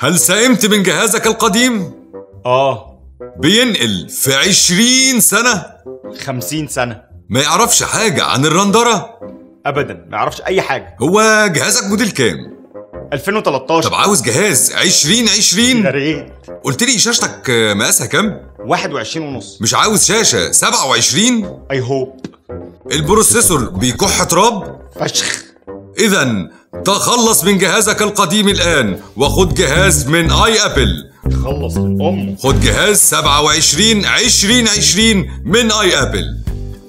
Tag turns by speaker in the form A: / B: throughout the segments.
A: هل سئمت من جهازك القديم؟ بينقل في 20 سنة؟
B: 50 سنة.
A: ما يعرفش حاجة عن الرندرة؟
B: ابدا ما يعرفش اي حاجة.
A: هو جهازك موديل كام؟
B: 2013.
A: طب عاوز جهاز 2020؟
B: يا ريت.
A: قلت لي شاشتك مقاسها كام؟
B: 21 ونص.
A: مش عاوز شاشة 27؟
B: اي هوب.
A: البروسيسور بيكح تراب؟
B: فشخ.
A: إذا تخلص من جهازك القديم الآن وخد جهاز من اي ابل.
B: خلص من امه.
A: خد جهاز 27 2020 من اي ابل.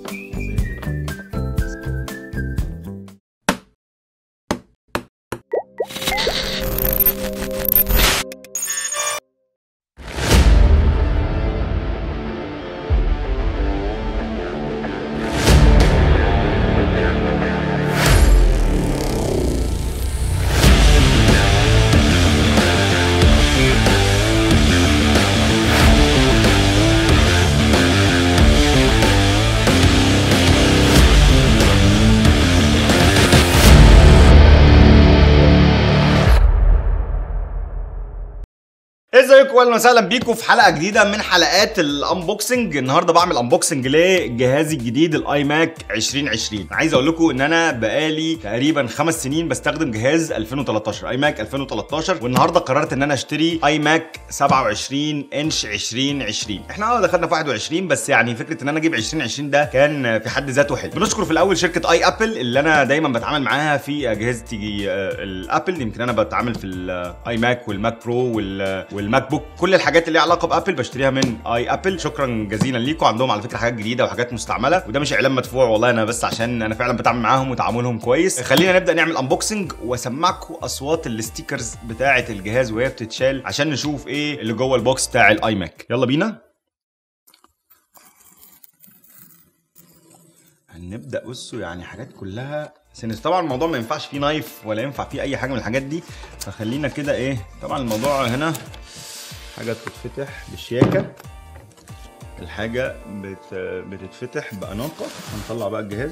B: ازيكم واهلا وسهلا بيكم في حلقه جديده من حلقات الانبوكسنج. النهارده بعمل انبوكسنج لجهازي الجديد الاي ماك 2020. عايز اقول لكم ان انا بقالي تقريبا 5 سنين بستخدم جهاز 2013 اي ماك 2013، والنهارده قررت ان انا اشتري اي ماك 27 انش 2020. احنا دخلنا في 21، بس يعني فكره ان انا اجيب 2020 ده كان في حد ذاته حلو. بنشكر في الاول شركه اي ابل اللي انا دايما بتعامل معاها في اجهزتي الابل. يمكن انا بتعامل في الاي ماك والماك برو والماك بوك، كل الحاجات اللي ليها علاقه بابل بشتريها من اي ابل. شكرا جزيلا ليكم. عندهم على فكره حاجات جديده وحاجات مستعمله، وده مش اعلان مدفوع والله، انا بس عشان انا فعلا بتعامل معاهم وتعاملهم كويس. خلينا نبدا نعمل انبوكسنج واسمعكم اصوات الستيكرز بتاعه الجهاز وهي بتتشال عشان نشوف ايه اللي جوه البوكس بتاع الاي ماك. يلا بينا هنبدا. بصوا يعني حاجات كلها سنس. طبعا الموضوع ما ينفعش فيه نايف ولا ينفع فيه اي حاجه من الحاجات دي، فخلينا كده ايه. طبعا الموضوع هنا حاجه بتتفتح بالشياكه، الحاجه بتتفتح باناقه. هنطلع بقى الجهاز.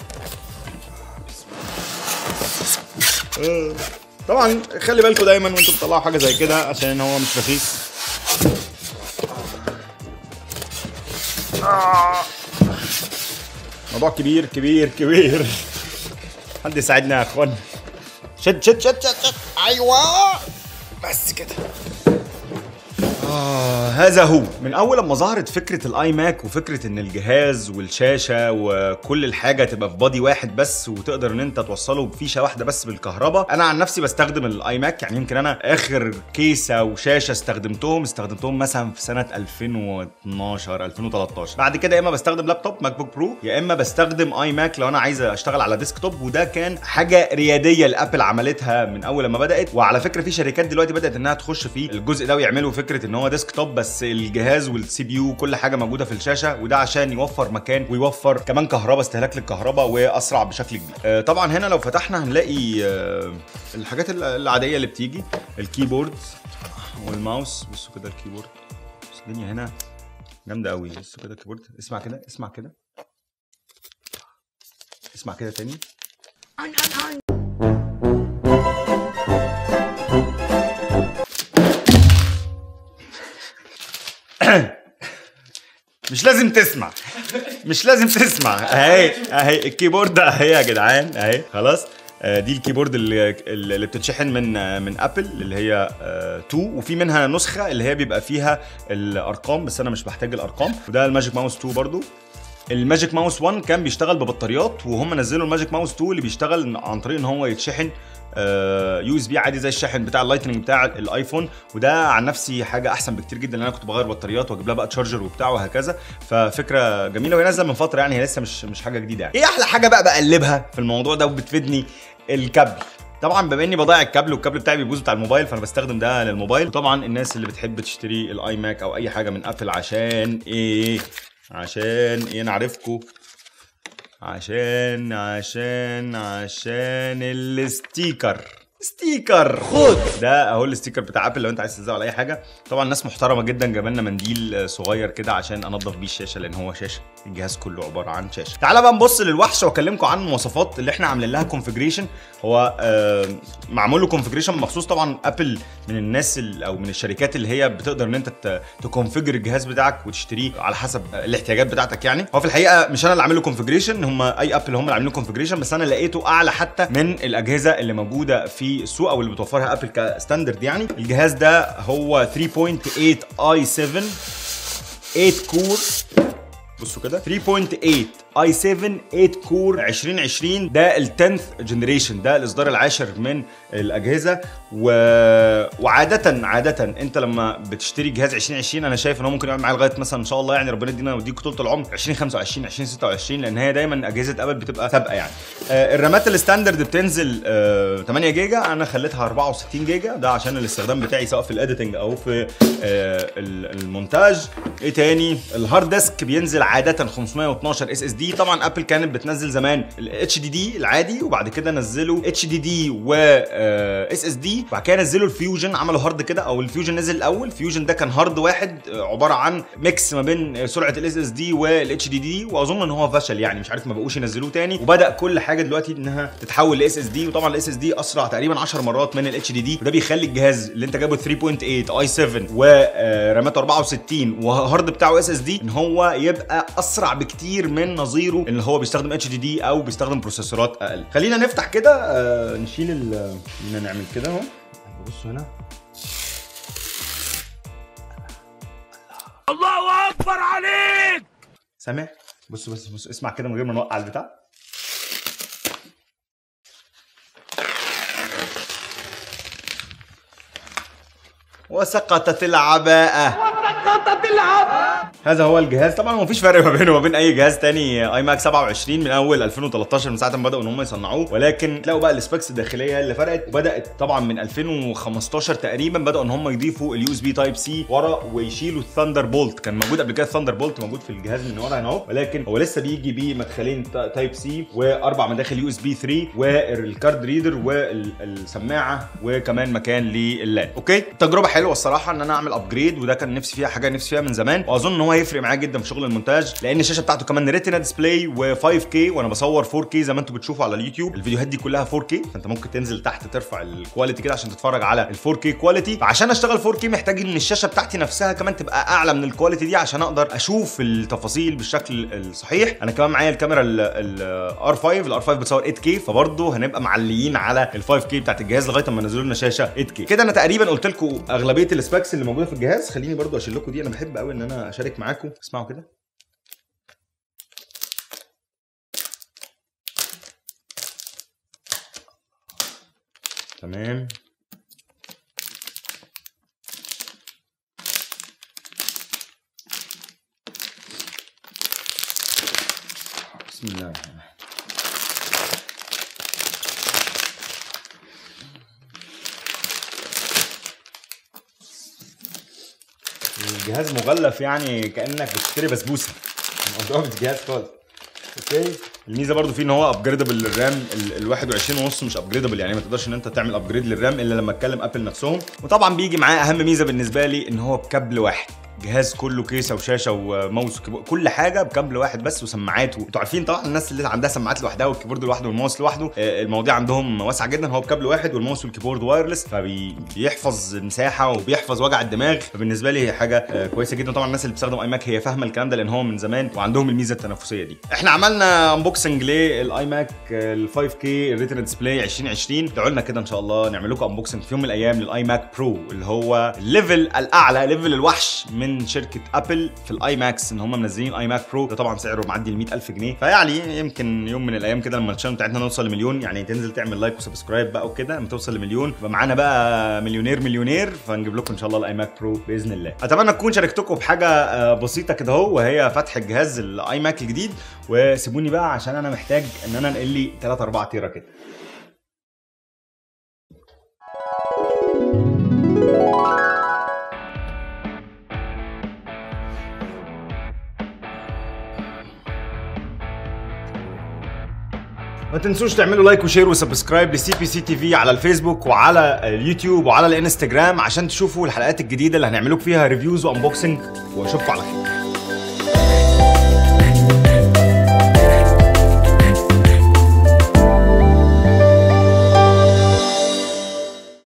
B: طبعا خلي بالكم دايما وانتوا بتطلعوا حاجه زي كده عشان هو مش رخيص. موضوع كبير كبير كبير. حد يساعدنا يا اخوان. شد شد شد شد شد. ايوه بس كده. هذا هو. من اول لما ظهرت فكره الاي ماك وفكره ان الجهاز والشاشه وكل الحاجه تبقى في بادي واحد بس، وتقدر ان انت توصله بفيشه واحده بس بالكهرباء. انا عن نفسي بستخدم الاي ماك، يعني يمكن انا اخر كيسه وشاشه استخدمتهم مثلا في سنه 2012 2013. بعد كده يا اما بستخدم لابتوب ماك بوك برو، يا اما بستخدم اي ماك لو انا عايز اشتغل على ديسكتوب. وده كان حاجه رياديه لابل عملتها من اول لما بدات. وعلى فكره في شركات دلوقتي بدات انها تخش في الجزء ده ويعملوا فكره ان هو ديسكتوب بس الجهاز والسي بي يو وكل حاجه موجوده في الشاشه، وده عشان يوفر مكان ويوفر كمان كهرباء، استهلاك للكهرباء واسرع بشكل كبير. طبعا هنا لو فتحنا هنلاقي الحاجات العاديه اللي بتيجي، الكيبورد والماوس. بصوا كده الكيبورد، بس الدنيا هنا جامده قوي. بصوا كده الكيبورد. اسمع كده اسمع كده اسمع كده تاني. مش لازم تسمع، مش لازم تسمع. اهي الكيبورد اهي يا جدعان اهي. خلاص دي الكيبورد اللي بتتشحن من ابل اللي هي 2، وفي منها نسخه اللي هي بيبقى فيها الارقام بس انا مش بحتاج الارقام. وده الماجيك ماوس 2 برضو. الماجيك ماوس 1 كان بيشتغل ببطاريات، وهم نزلوا الماجيك ماوس 2 اللي بيشتغل عن طريق ان هو يتشحن يو اس بي عادي زي الشاحن بتاع اللايتنج بتاع الايفون. وده عن نفسي حاجه احسن بكتير جدا، لان انا كنت بغير بطاريات واجيب لها بقى تشارجر وبتاع وهكذا. ففكره جميله وهي نازله من فتره، يعني هي لسه مش حاجه جديده يعني. ايه احلى حاجه بقى بقلبها في الموضوع ده وبتفيدني؟ الكابل. طبعا بما اني بضيع الكابل والكابل بتاعي بيبوظ بتاع الموبايل، فانا بستخدم ده للموبايل. وطبعا الناس اللي بتحب تشتري الاي ماك او اي حاجه من ابل عشان ايه؟ انا عارفكم. عشان الستيكر. ستيكر. خد ده اهو الستيكر بتاع ابل لو انت عايز تلزقه على اي حاجه. طبعا ناس محترمه جدا جاب لنا منديل صغير كده عشان انضف بيه الشاشه، لان هو شاشه، الجهاز كله عباره عن شاشه. تعالى بقى نبص للوحش واكلمكم عن المواصفات اللي احنا عاملين لها كونفيجريشن. هو معمول له كونفيجريشن مخصوص. طبعا ابل من الناس او من الشركات اللي هي بتقدر ان انت تكونفيجر الجهاز بتاعك وتشتريه على حسب الاحتياجات بتاعتك. يعني هو في الحقيقه مش انا اللي عامل له كونفيجريشن، هم اي ابل هم اللي عاملين له كونفيجريشن، بس انا لقيته اعلى حتى من الاجهزه اللي موجوده في السوق او اللي بتوفرها ابل كستاندرد. يعني الجهاز ده هو 3.8 i7 8 كور. بصوا كده 3.8 i7 8 كور 2020. ده ال 10th جنريشن، ده الاصدار العاشر من الاجهزه. وعاده انت لما بتشتري جهاز 2020 انا شايف ان هو ممكن يقعد معايا لغايه مثلا ان شاء الله، يعني ربنا يدينا ويديك طول العمر 2025 2026، لان هي دايما اجهزه ابل بتبقى سابقه. يعني الرامات الستاندرد بتنزل 8 جيجا، انا خليتها 64 جيجا، ده عشان الاستخدام بتاعي سواء في الاديتنج او في المونتاج. ايه تاني؟ الهارد ديسك بينزل عاده 512 اس اس دي. طبعا ابل كانت بتنزل زمان الاتش دي دي العادي، وبعد كده نزلوا اتش دي دي و اس اس دي، وبعد كده نزلوا الفيوجن، عملوا هارد كده، او الفيوجن نزل الاول. الفيوجن ده كان هارد واحد عباره عن ميكس ما بين سرعه الاس اس دي والاتش دي دي، واظن ان هو فشل، يعني مش عارف ما بقوش ينزلوه تاني، وبدا كل حاجه دلوقتي انها تتحول لاس اس دي. وطبعا الاس اس دي اسرع تقريبا 10 مرات من الاتش دي دي، وده بيخلي الجهاز اللي انت جايبه 3.8 اي 7 وراماته 64 وهارد بتاعه اس اس دي ان هو يبقى اسرع بكتير من نظيره اللي هو بيستخدم اتش دي دي او بيستخدم بروسيسورات اقل. خلينا نفتح كده نشيل نعمل كده اهو. بصوا هنا،
C: الله اكبر عليك.
B: سامع؟ بص اسمع كده من غير ما نوقع البتاع. وسقطت العباءة. هذا هو الجهاز. طبعا ما فيش فرق ما بينه وما بين اي جهاز تاني اي ماك 27 من اول 2013 من ساعه ما بداوا ان هم يصنعوه، ولكن تلاقوا بقى السبيكس الداخليه اللي فرقت. وبدات طبعا من 2015 تقريبا بداوا ان هم يضيفوا اليو اس بي تايب سي ورا ويشيلوا الثاندر بولت. كان موجود قبل كده الثاندر بولت موجود في الجهاز من ورا هنا اهو، ولكن هو لسه بيجي بمدخلين تايب سي واربع مداخل يو اس بي 3 والكارد ريدر والسماعه وكمان مكان لللاب. اوكي، تجربه حلوه الصراحه ان انا اعمل ابجريد، وده كان نفسي فيها، حاجه نفسي فيها من زمان، واظن ان هو هيفرق معايا جدا في شغل المونتاج، لان الشاشه بتاعته كمان ريتنا ديسبلاي و5K، وانا بصور 4K زي ما انتم بتشوفوا على اليوتيوب. الفيديوهات دي كلها 4K، فانت ممكن تنزل تحت ترفع الكواليتي كده عشان تتفرج على ال 4K كواليتي. فعشان اشتغل 4K محتاج ان الشاشه بتاعتي نفسها كمان تبقى اعلى من الكواليتي دي عشان اقدر اشوف التفاصيل بالشكل الصحيح. انا كمان معايا الكاميرا الار 5 بتصور 8K، فبرضه هنبقى معليين على ال 5K بتاعت الجهاز لغايه ما ننزلوا لنا شاشه 8K. كده انا تقريبا قلت لكم اغلبيه السبيكس اللي موجوده في الجهاز. خليني برضه اشيل لكم دي، انا بحب قوي ان انا اشارك معاكم. اسمعوا كده. تمام. بسم الله. الجهاز مغلف يعني كانك بتشتري بسبوسه، الموضوع مش جهاز خالص. اوكي، الميزه برضو فيه ان هو ابجريدبل للرام ال 21 ونص، مش ابجريدبل يعني ما تقدرش ان انت تعمل ابجريد للرام الا لما تكلم ابل نفسهم. وطبعا بيجي معاه اهم ميزه بالنسبه لي ان هو بكابل واحد، جهاز كله كيسه وشاشه وماوس وكيبورد، كل حاجه بكابل واحد بس وسماعات. انتوا عارفين طبعا الناس اللي عندها سماعات لوحدها والكيبورد لوحده والماوس لوحده، المواضيع عندهم واسعه جدا. هو بكابل واحد والماوس والكيبورد وايرلس، فبيحفظ المساحه وبيحفظ وجع الدماغ. فبالنسبه لي هي حاجه كويسه جدا. طبعا الناس اللي بتستخدم اي ماك هي فاهمه الكلام ده لان هو من زمان وعندهم الميزه التنافسيه دي. احنا عملنا انبوكسنج للاي ماك ال 5K الريتنا ديسبلاي 2020. ادعوا لنا كده ان شاء الله نعمل لكم انبوكسنج في يوم من الايام للاي ماك برو، اللي هو الليفل الاعلى، ليفل الوحش من شركه ابل في الاي ماكس، ان هم منزلين اي ماك برو. ده طبعا سعره معدي ال 100,000 جنيه. فيعني يمكن يوم من الايام كده لما الشانل بتاعتنا نوصل لمليون، يعني تنزل تعمل لايك وسبسكرايب بقى وكده، لما توصل لمليون يبقى معانا بقى مليونير، فنجيب لكم ان شاء الله الاي ماك برو باذن الله. اتمنى اكون شاركتكم بحاجه بسيطه كده اهو، وهي فتح الجهاز الاي ماك الجديد. وسيبوني بقى عشان انا محتاج ان انا انقل لي 3 4 تيرا كده. ما تنسوش تعملوا لايك وشير وسبسكرايب لسي بي سي تي في على الفيسبوك وعلى اليوتيوب وعلى الانستجرام عشان تشوفوا الحلقات الجديده اللي هنعملوك فيها ريفيوز وانبوكسنج، واشوفكم على خير.